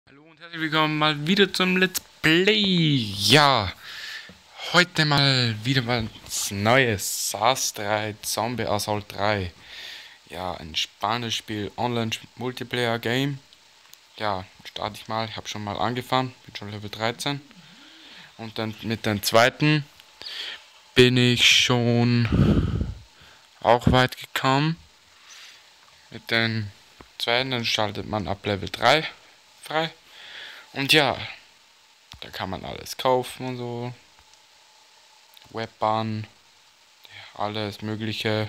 Hallo und herzlich willkommen mal wieder zum Let's Play. Ja, heute mal wieder was Neues. SARS 3 Zombie Assault 3. Ja, ein spannendes Spiel, Online-Multiplayer-Game. Ja, starte ich mal. Ich habe schon mal angefangen, bin schon Level 13. Und dann mit dem zweiten bin ich schon auch weit gekommen. Mit den zweiten, dann schaltet man ab Level 3 frei. Und ja, da kann man alles kaufen und so. Webbahn, alles mögliche.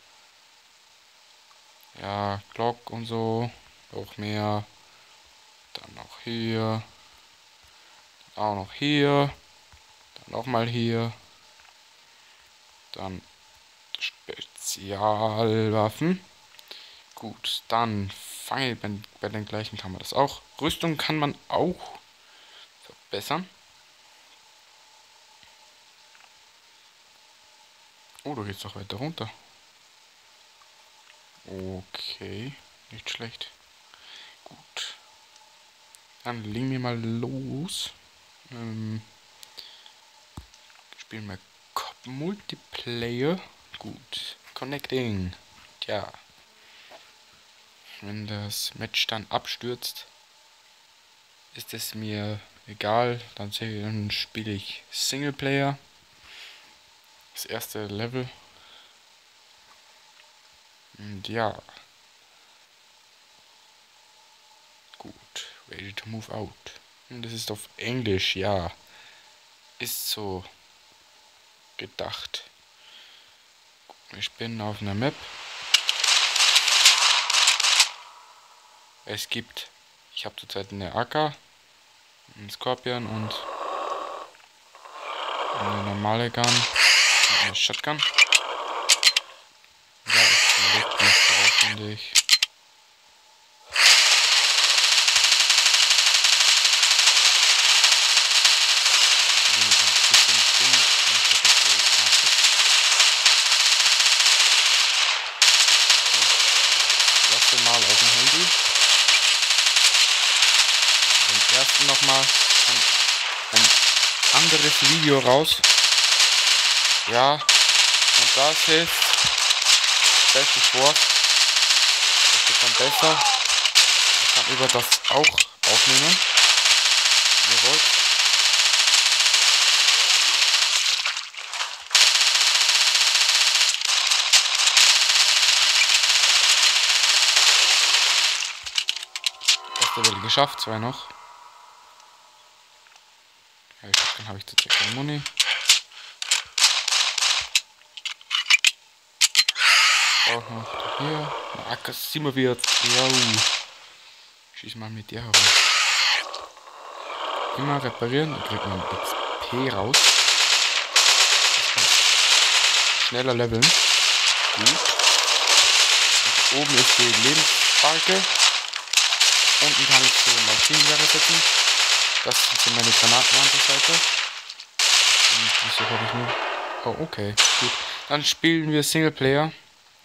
Ja, Glock und so. Auch mehr. Dann noch hier. Auch noch hier. Dann nochmal hier. Dann Spezialwaffen. Gut, dann fange bei den gleichen kann man das auch. Rüstung kann man auch verbessern. Oh, da geht's doch weiter runter. Okay, nicht schlecht. Gut. Dann legen wir mal los. Spielen wir Multiplayer. Gut. Connecting. Tja. Wenn das Match dann abstürzt, ist es mir egal. Dann spiele ich Singleplayer. Das erste Level. Und ja. Gut. Ready to move out. Und das ist auf Englisch, ja. Ist so gedacht. Ich bin auf einer Map. Ich habe zurzeit eine AK, einen Scorpion und eine normale Gun und eine Shotgun. Ja, es leckt nicht so aufwendig. Mal auf dem Handy. Beim ersten nochmal ein anderes Video raus. Ja, und das hilft. Stellt sich vor, das wird dann besser. Ich kann über das auch aufnehmen, wenn ihr wollt. Level geschafft, 2 noch. Ja, dann habe ich zurzeit keine Muni. Auch noch hier. Eine AK-47. Ja. Schieß mal mit dir herum. Immer reparieren, dann kriegt man XP raus. Schneller leveln. Gut. Und oben ist die Lebensbalke. Unten kann ich so Maschinengewehre setzen. Das sind so meine Granaten an der Seite. Und wieso habe ich nur... Oh, okay, gut. Dann spielen wir Singleplayer.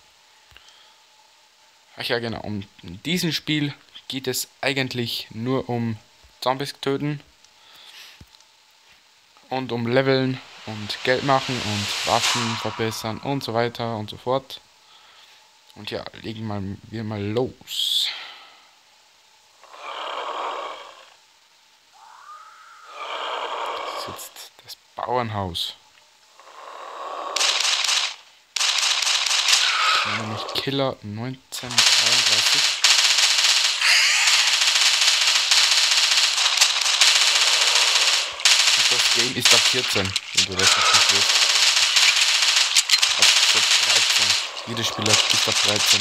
Ach ja, genau. In diesem Spiel geht es eigentlich nur um Zombies töten. Und um Leveln und Geld machen und Waffen verbessern und so weiter und so fort. Und ja, legen wir mal los. Jetzt das Bauernhaus. Nämlich Killer 1933. Und das Game ist ab 14, wenn du das nicht willst. Ab 13. Jeder Spieler ist ab 13.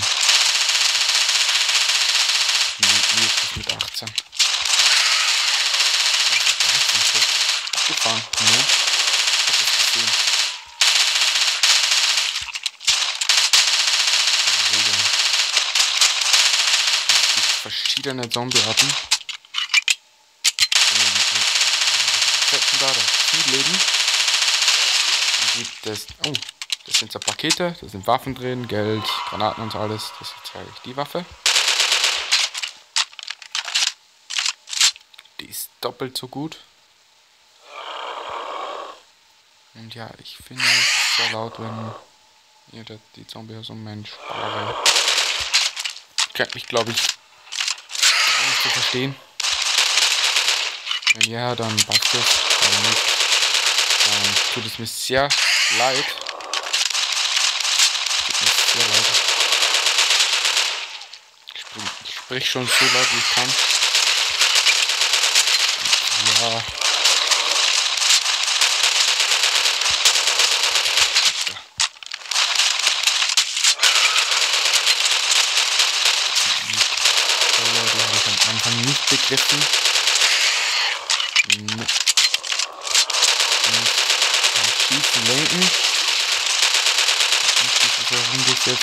Wie ist das mit 18? Gefahren. Ne? Ich hab das gesehen. Es gibt verschiedene Zombiearten. Da viel Leben. Dann gibt es. Oh, das sind so Pakete, da sind Waffen drin, Geld, Granaten und so alles. Das ist jetzt eigentlich die Waffe. Die ist doppelt so gut. Und ja, ich finde es ist sehr laut, wenn ihr die Zombie aus dem Mensch ballere. Könnt mich, glaube ich, gar nicht zu verstehen. Wenn ja, dann passt es. Wenn nicht, dann tut es mir sehr leid. Tut mir sehr leid. Ich sprich schon so laut wie ich kann. Ja. Die habe ich am Anfang nicht begriffen. Nicht schießen, lenken. Nicht dieses herumgesetzt.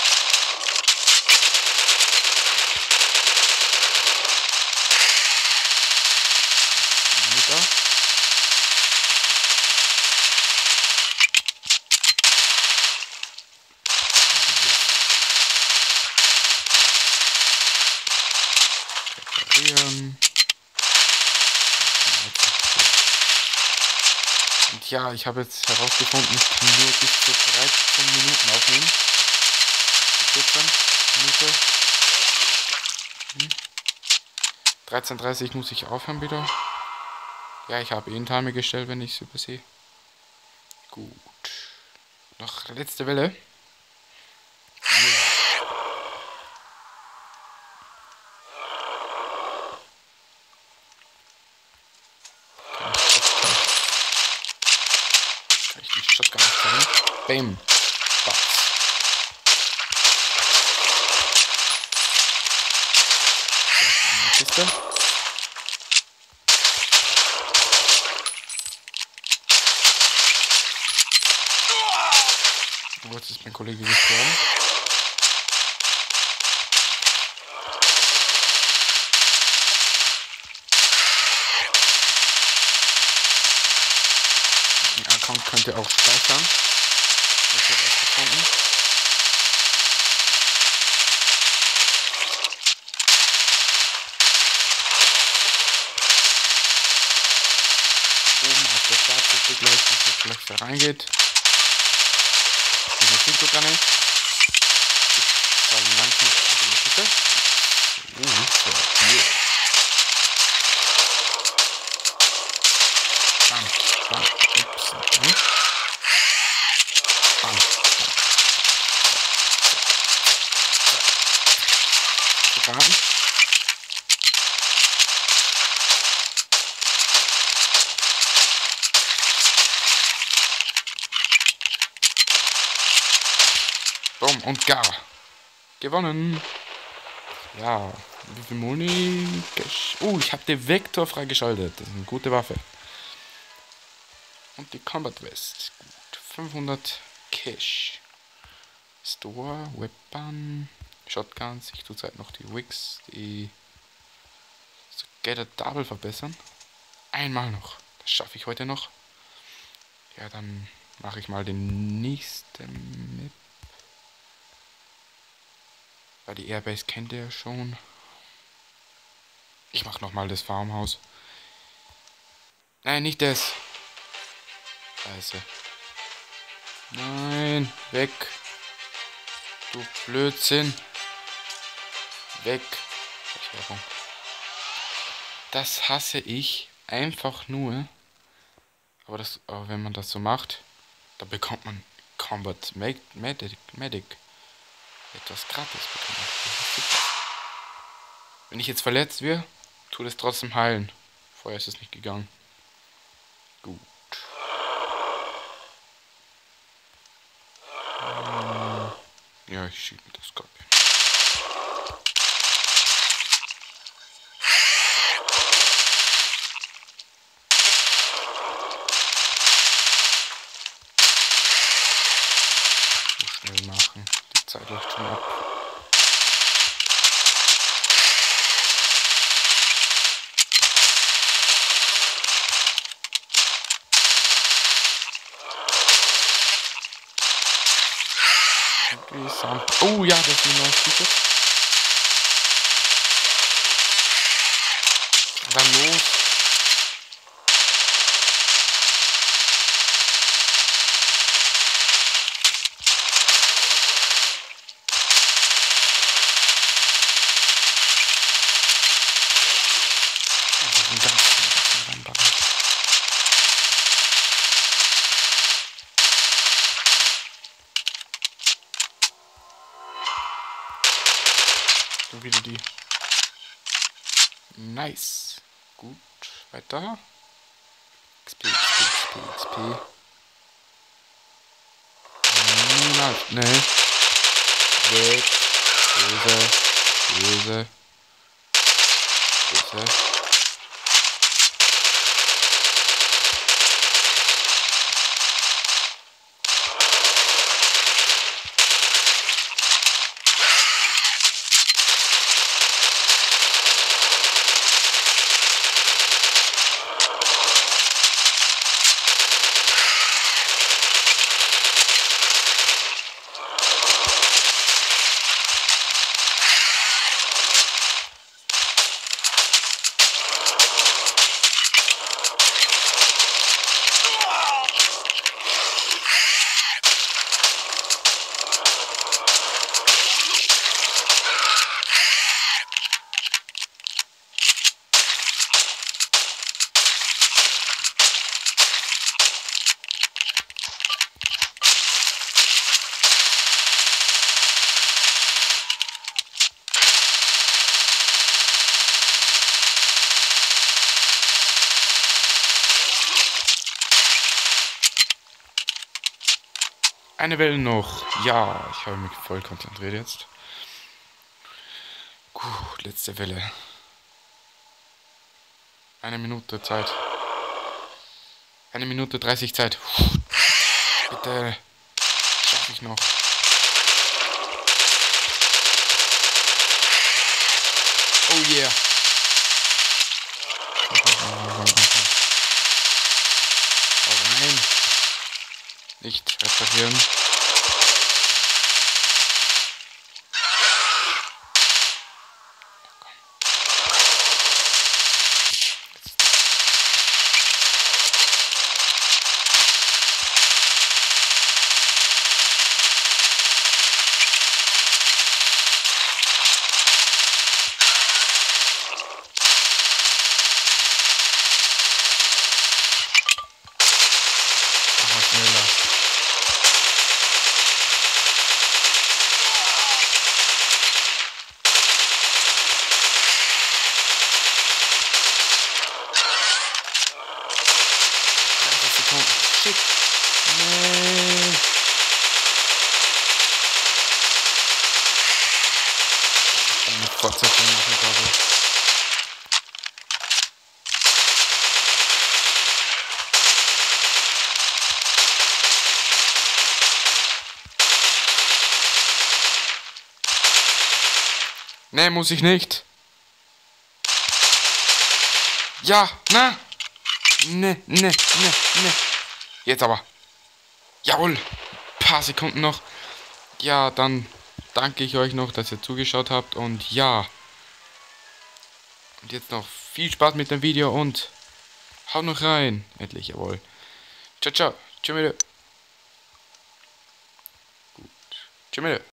Und ja, ich habe jetzt herausgefunden, ich kann nur bis zu 13 Minuten aufnehmen. 14 Minuten. 13:30 muss ich aufhören wieder. Ja, ich habe eh einen Timer gestellt, wenn ich es übersehe. Gut. Noch letzte Welle. Kann ich die Shotgun aufstellen? Bam. Batz. Kiste. Oh, jetzt ist mein Kollege gestorben. Den Account könnt ihr auch speichern. Ich habe herausgefunden. Oben auf der Startseite gleich, dass ihr gleich da reingeht. Das sieht sogar nicht. Ich war langsam in die Kiste. Hier. Bam, bam, ups, bam, Granaten. Boom und gar. Gewonnen. Ja, wie viel Muni? Oh, ich habe den Vektor freigeschaltet. Das ist eine gute Waffe. Und die Combat West. Gut. 500 Cash. Store, Weapon, Shotguns. Ich tue halt noch die Wigs, die Get a Double verbessern. Einmal noch. Das schaffe ich heute noch. Ja, dann mache ich mal den nächsten Map. Weil die Airbase kennt ihr ja schon. Ich mache nochmal das Farmhaus. Nein, nicht das. Scheiße. Nein, weg. Du Blödsinn. Weg. Das hasse ich einfach nur. Aber wenn man das so macht, dann bekommt man Combat Medic. Etwas gratis bekommen. Wenn ich jetzt verletzt wäre, tut es trotzdem heilen. Vorher ist es nicht gegangen. Gut. Ja, ich schiebe mit der Skorpion. Schnell machen. Die Zeit läuft schon ab. Oh ja, das ist ein neues Ticket. dann los. So wieder die. Nice. Gut. Weiter. XP, XP, XP, XP. Niemals. Nee. Weg. Böse. Böse. Böse. Eine Welle noch. Ja, ich habe mich voll konzentriert jetzt. Gut, letzte Welle. 1 Minute Zeit. 1 Minute 30 Zeit. Bitte. Schaffe ich noch. Oh yeah. Oh nein. Nicht reparieren. Mach mal schneller. Shit. Nee. Ich kann eine Fortsetzung machen, glaube ich. Nee, muss ich nicht. Ja, na. Ne. Jetzt aber. Jawohl. Paar Sekunden noch. Ja, dann danke ich euch noch, dass ihr zugeschaut habt. Und ja. Und jetzt noch viel Spaß mit dem Video und haut noch rein. Endlich, jawohl. Ciao, ciao. Tschüss. Gut. Tschüss.